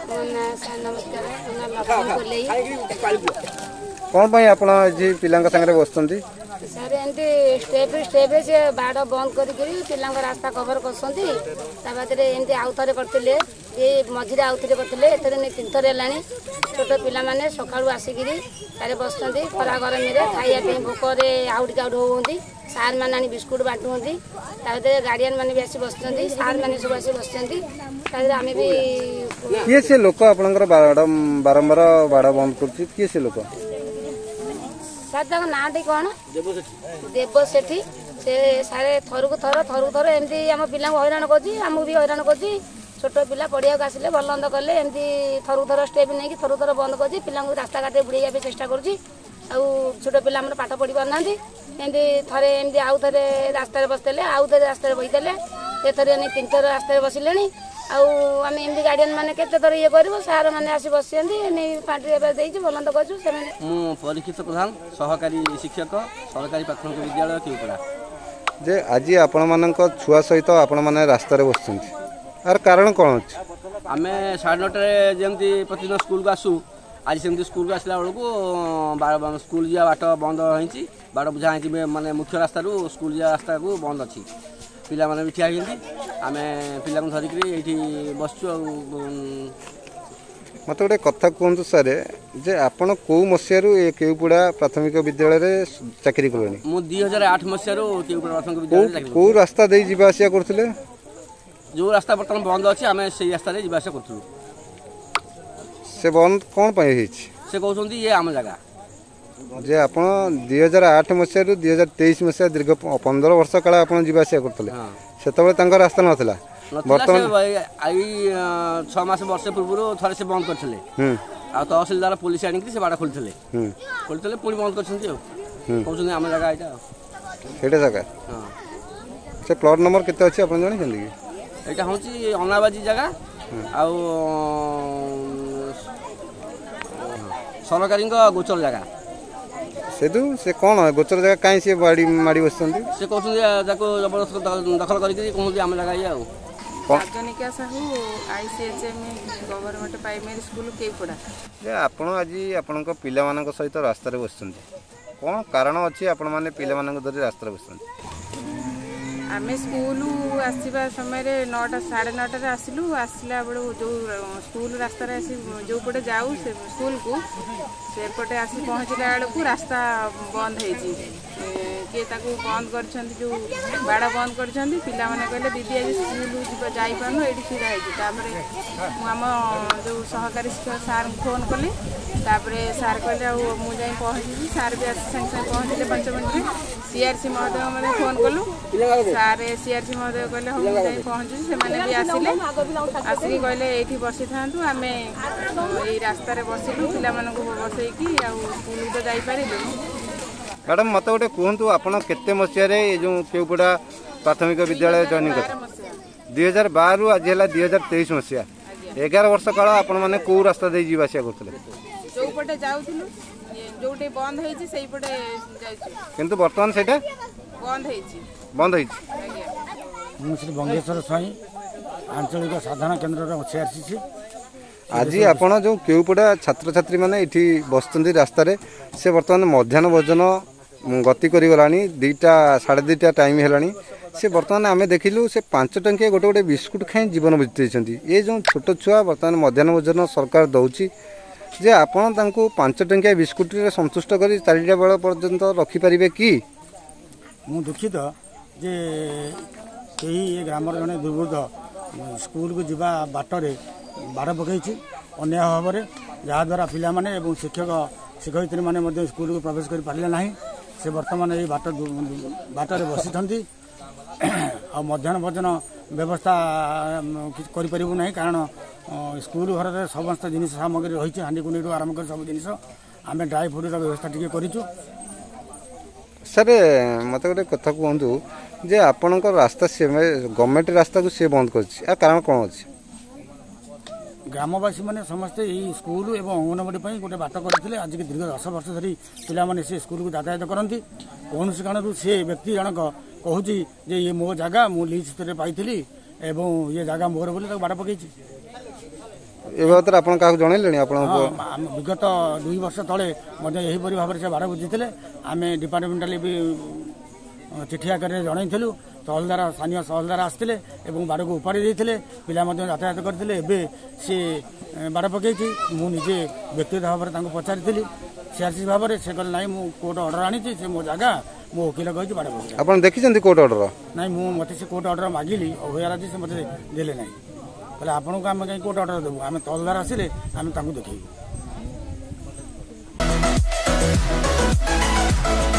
कौन पाई आपण जी पिलांका संगे बसुंती सर एमती स्टेप स्टेप से बाड़ बंद करी पिला रास्ता कवर कर एमती आउ थे करते ये मझे आउ थे करते एथर नहीं 3 थर है छोट पिला माने सकाळू आसिकी बस खरा गरम खाइबा भोकरे आउट होती सार मैंने बिस्कुट बांटुंट गार्डियन मैंने भी आसी बस सार मैंने सब आसी बस आम भी किए से लोक आपंकर बारंबार बाड़ बंद कर से लोक सर ना टी कौन देव सेठी से सारे थर को थर एमती आम पिला हैरान करमको भी हैरान कर छोट पिला पढ़िया आसिले भल बंद कले एमती थर थर स्टेप नहीं थर थर बंद कर पिला रास्ता घाटे बुड़ाइबा चेष्टा कर छोट पिला पाठ पढ़ी पारना एमती थे एमती आउ थे रास्तार बसते आउ थे रास्तार बहीदेले एथर 3 थर रास्तार बसिले आम एमती गार्डियन मैंने केते थर ये कर सार मैंने आसी बस पार्टी भलंद कर परीक्षित प्रधान सहकारी शिक्षक सरकारी प्राथमिक विद्यालय केवपड़ा जे आज आपण मानक छुआ सहित आपण माने रास्तार बसुंती यार कारण कौन अच्छे आम 9:30 जमी प्रतिदिन स्कूल को आसू आज सेमती स्कूल को आसला बेलू स्कूल जा बाट बंद होती बाड़ बुझा माने मुख्य रास्ता स्कूल जा रास्ता को बंद अच्छी पिला माने भी ठिया आम पिला धरिक बसचु मत गोटे कथा कहतु सर जे आपण कौ मसीह केवपड़ा प्राथमिक विद्यालय चाकरी कले मु 2008 मसीह केवपड़ा प्राथमिक विद्यालय कौ रास्ता दे जीवा आसिया करथिले जो रास्ता बर्तमान बंद अच्छे आम से रास्ता जीवा आसिया करूँ से बंद कौन पाई से कहते ये आम जगह जे आप 2008 मसीह 2023 मसीह दीर्घ 15 वर्ष काल आप जावासिया करते से रास्ता नाला बर्तमान 6 मास वर्ष पूर्व थे से बंद करते तहसिलदार पुलिस आनिक से बाड़ा खोलते पुणी बंद कर आम जगह यहाँ जगह से प्लॉट नंबर केते अच्छी आप जानते यहाँ हूँ अनाबाजी जगह आउ सरकारी गोचर जगह से कौन गोचर जगह कहीं से माड़ी बस से कहते जबरदस्त दखल करके आम जगह ये Rajnika Sahu ICHM government primary school Kewpada आपण आज आपण पिला मानक सहित रास्तार बस कौन कारण अच्छी आपण मैंने पिला मानक धरी रास्तार बस आम स्कूल आसवा समय 9टा 9:30 आसलु आसला बेलू जो स्कूल रास्तार जो पटे जाऊ से स्कूल को सेपटे आसी पहुँचला बेलू रास्ता बंद हो किए बंद कर जो बाड़ बंद कर पिला माने कहले दीदी आज स्कूल जापार ये छीड़ा होती आम जो सहकारी शिक्षक सार फोन कली सार कहले मुझे पहुँची सार भी आसी सागे सागे पहुँचले 5 मिनट CRC महोदय मैंने फोन कलु सार CRC महोदय कहले हम जाई पहुँचु से भी आसिले आसिक कहले ये बसी था आम ये रास्तार बसिलु पिला बसैकी स्कूल तो जापारू मैडम मत गोटे कहतु आप जो केवपड़ा प्राथमिक विद्यालय जॉइन कर 2012 रु आज है 2023 मसीहा 11 वर्ष काल आपण मैंने कौ रास्ता दे जीवासिया करते जो पटे जाउथुलु जोटे बंद होइछि सेही पटे जाइछु किंतु वर्तमान सेटा बंद मु श्री बंगेश्वर स्वाई आंचलिक साधारण केन्द्र CRC आज आपण जो केवपड़ा छात्र छात्री मैंने ये बसुँच रास्तार से बर्तमान मध्याह्न भोजन गति करगलानी 2टा 2:30 टाइम है से बर्तमान आम देखिलु से 5 टंकिया गोटे गोटे बिस्कुट खाई जीवन बीतई ये जो छोट छुआ बर्तमान मध्याह्न भोजन सरकार दौची जे आपण 5 टंकिया बिस्कुट संतुष्ट कर 4टा बेल पर्यंत रखिपारे कि मु दुखित जे कई ग्राम जड़े दुर्वृत्त स्कूल को जीवा बाटर बाड़ पकई अन्याय भाव में जहाद्वारा पिला माने शिक्षक शिक्षयित्री मैंने स्कूल को प्रवेश कर पारे ना से बर्तमान ये बाटर बसी आ मध्याह्न भोजन व्यवस्था करूँ ना कारण स्कूल घर में समस्त जिन सामग्री रही हांडी आरंभ कर सब जिन आम ड्राई फ्रूट व्यवस्था टी करूँ सर मत गोटे कथा कहतु जे आपण रास्ता गवर्नमेंट रास्ता को सी बंद कर कारण कौन अच्छे ग्रामवासी मैंने समस्ते यही स्कूल और अंगनवाड़ी गोटे बाट करते आज दीर्घ 10 वर्ष धरी पिलाने से स्कूल को यातायात करती कौन कारण से व्यक्ति जनक कहूँ जे ये मो जगह मु लीज पाई ये जगह मोर बोली बाट पकई ए बाबत आप जनइले आप विगत 2 वर्ष तले यहीपरी भाव से बाड़ बुझी आम डिपार्टमेंटाली भी चिठी आकार जनइलु तहलदार स्थानीय तहलदार आसते बाड़ को उपाड़ी देते पिला यातायात करते सी बाड़ पकई मुझे व्यक्तिगत भाव में पचारि सीआरसी भाव में से कहले ना मुझे कोर्ट अर्डर आनी से मो जगह मो वकिल कही बाड़ पकड़ आप देखी कोर्ट अर्डर ना मत से कोर्ट अर्डर मागिली अभयाराज से मत देले ना कहले आपन को आम कहीं कोर्ट अर्डर देवु आम तहलदार आसिले आम देखू।